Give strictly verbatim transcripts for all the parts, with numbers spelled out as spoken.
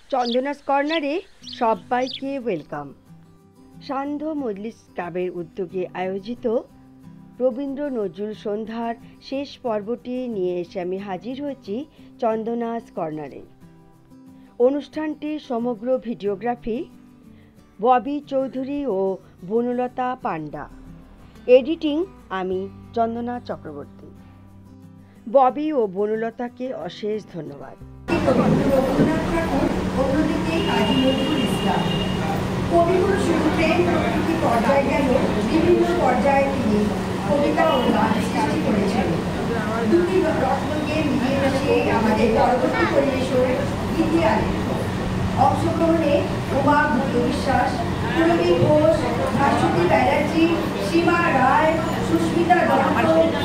চন্দনাস কর্নারে সবাইকে ওয়েলকাম। সান্ধ্য মজলিস ক্লাবের উদ্যোগে আয়োজিত রবীন্দ্র নজরুল সন্ধ্যার শেষ পর্বটি নিয়ে এসে আমি হাজির হয়েছি চন্দনাস কর্নারে। অনুষ্ঠানটির সমগ্র ভিডিওগ্রাফি ববি চৌধুরী ও বনলতা পান্ডা, এডিটিং আমি চন্দনা চক্রবর্তী। ববি ও বনলতাকে অশেষ ধন্যবাদ। অন্যদিকে কাজী নজরুল ইসলাম কবিগুলো শুরুতে প্রকৃতি পর্যায়ে গেল, বিভিন্ন পর্যায়ে তিনি কবিতা ও গান সৃষ্টি করেছেন। দুটি রত্নকে মিলিয়ে মিশিয়ে আমাদের পরবর্তী পরিবেশন গীতি আনে। অংশগ্রহণে উমা গুপ্ত বিশ্বাস, পূরবী ঘোষ, ভাস্বতী ব্যানার্জি, সীমা রায়, সুস্মিতা দত্ত,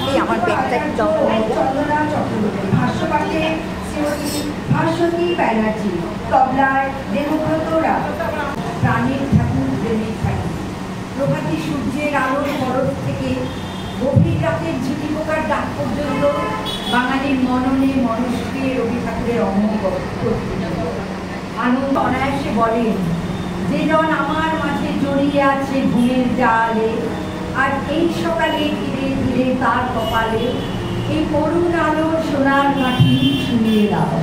চন্দনা চক্রবর্তী, ভাষ্যপাঠে ভাস্বতী ব্যানার্জি, তবলায় দেবব্রত রায়, প্রাণের ঠাকুর প্রেমের ঠাকুর। প্রভাতী সূর্যের আলোর বরফ থেকে গভীর রাতের ঝিটি পোকার ডাক পর্যন্ত বাঙালির মননে মনস্কে রবি ঠাকুরের অমোঘ আনন্দ অনায়াসে বলেন, যে জন আমার মাঝে জড়িয়ে আছে ঘুমের জালে, আর এই সকালে ধীরে ধীরে তার কপালে এই করুণ আলোর সোনার কাঠি ছুঁয়ে দাও।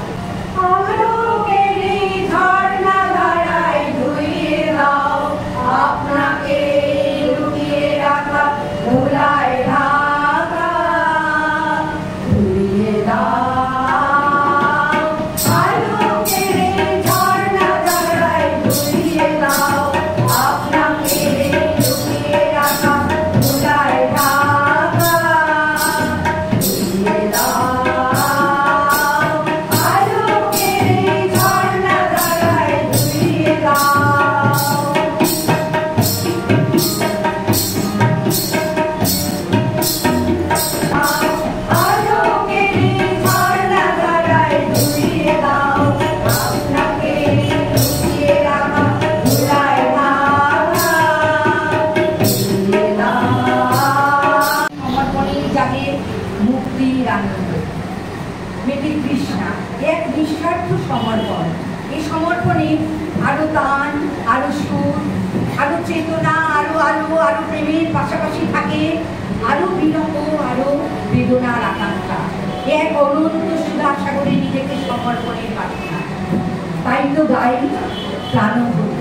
আপনাকে লুকিয়ে রাখা ধুলায় ঢাকা ধুইয়ে দাও, আলোকের ঝর্ণা ধারায় ধুইয়ে দাও, আপনাকে লুকিয়ে রাখা ধুলায় ঢাকা ধুইয়ে দাও, আলোকের ঝর্ণা ধারায় ধুইয়ে দাও। এক নিঃস্বার্থ সমর্পণ। এই সমর্পণে আরো তান, আরো সুর, আরো চেতনা, আরো আলো, আরো প্রেমের পাশাপাশি থাকে আরো বিনম্র, আরো বেদনার আকাঙ্ক্ষা। এক অনন্ত সুধা সাগরে নিজেকে সমর্পণের প্রার্থনা। তাই তো গাই প্রাণভরি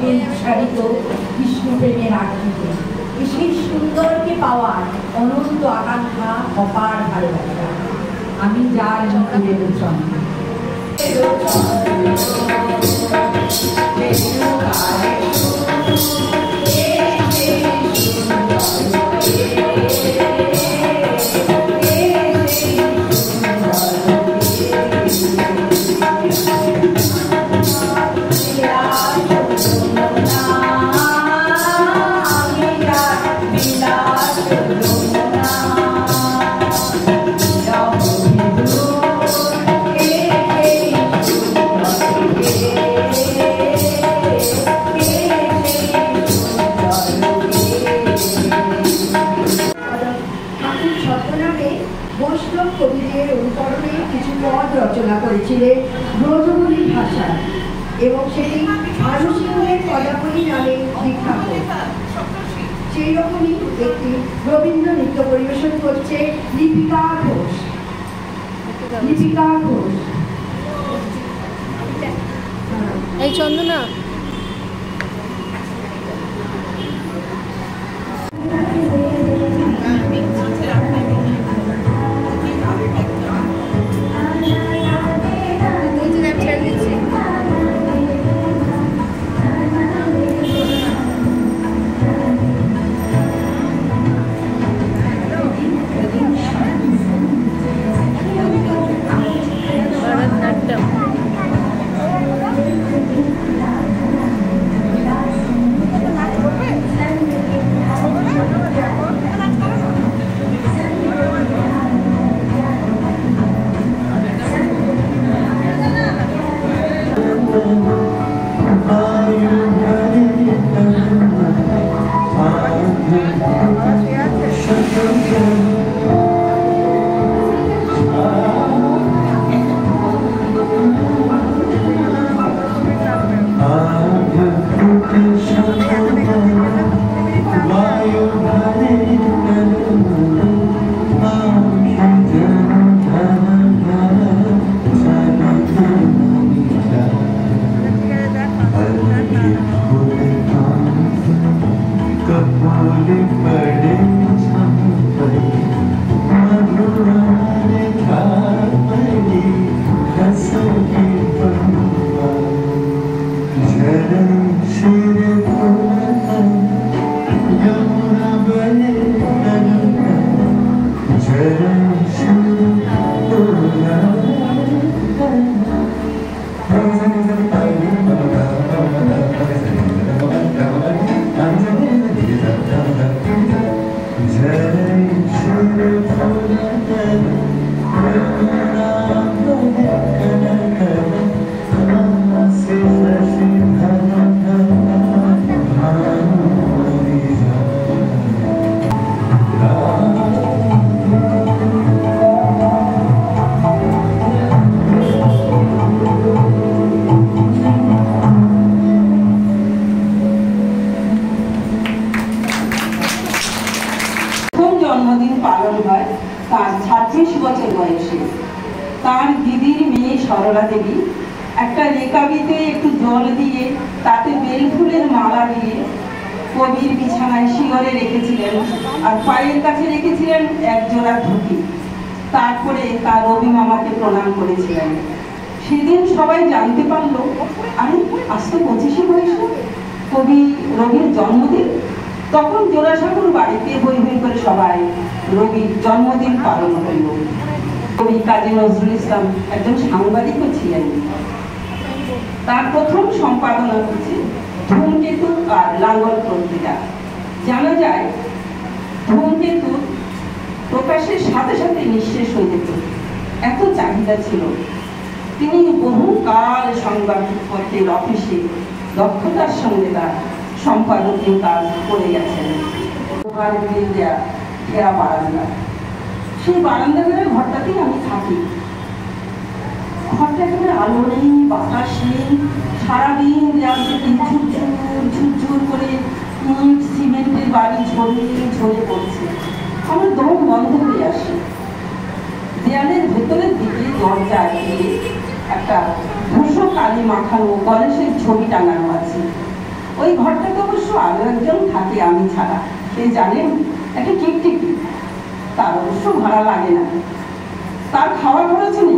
রূপে উৎসারিত কৃষ্ণপ্রেমের আখ্যিতে সেই সুন্দরকে পাওয়ার অনন্ত আকাঙ্ক্ষা অপার ভালোবাসা আমি যার জঙ্গলে লোচন বৈষ্ণব কবিদের অনুকরণে কিছু পদ রচনা করেছিলেন ব্রজবুলি ভাষায় এবং সেটি আনুষঙ্গিক পদাবলী নামে বিখ্যাত। সেই রকমই একটি রবীন্দ্র নৃত্য পরিবেশন করছে লিপিকা ঘোষ। লিপিকা ঘোষ এই চন্দনা জন্মদিন পালন হয় তার ছাব্বিশ বছর বয়সে। তার দিদির মেয়ে সরলা দেবী একটা রেকাবিতে একটু জল দিয়ে তাতে বেলফুলের মালা দিয়ে কবির বিছানায় শিয়রে রেখেছিলেন আর পায়ের কাছে রেখেছিলেন এক জোড়া ধুতি। তারপরে তার রবি মামাকে প্রণাম করেছিলেন। সেদিন সবাই জানতে পারল আরে আজ তো পঁচিশে বয়সে কবি রবির জন্মদিন। তখন জোড়াসাঁকোর বাড়িতে হই হই করে সবাই রবির জন্মদিন পালন করল। কবি কাজী নজরুল ইসলাম একজন সাংবাদিকও ছিলেন। তার প্রথম সম্পাদনা হচ্ছে ধূমকেতু আর লাঙ্গল পত্রিকা। জানা যায় ধূমকেতু প্রকাশের সাথে সাথে নিঃশেষ হয়ে যেত, এত চাহিদা ছিল। তিনি বহুকাল সংবাদপত্রের অফিসে দক্ষতার সঙ্গে তার সম্পাদকীয় কাজ করে গেছেন। ঘেরা বারান্দা, সেই বারান্দা ঘরের ঘরটাতেই আমি থাকি। ঘরটা একেবারে আলো নেই, বাতাস নেই, সারাদিন দেওয়ালতে ঝুরঝুর ঝুরঝুর করে ইট সিমেন্টের বাড়ি ঝরিয়ে ঝরে পড়ছে। আমার দম বন্ধ হয়ে আসে। দেয়ালের ভেতরের দিকে দরজা দিয়ে একটা ধূসর কালি মাখানো গণেশের ছবি টাঙানো আছে। ওই ঘরটাতে অবশ্য আরো একজন থাকে আমি ছাড়া, সে জানেন, একটা টিকটিকি। তার অবশ্য ভাড়া লাগে না, তার খাওয়ার খরচ নেই।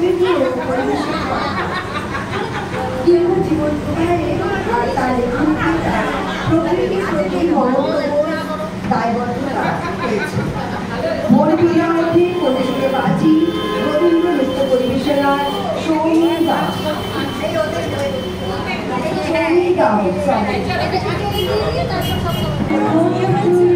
প্রকৃতি ও পরিবেশের দীর্ঘ জীবন প্রবাহে আর তার লেখনীতে প্রকৃতির প্রতি মনোযোগ দায়বদ্ধতা পেয়েছে। মন বিরামে পরিবেশকে বাজি রবীন্দ্র নৃত্য পরিবেশনার সৌমি গাও সৌমি গাও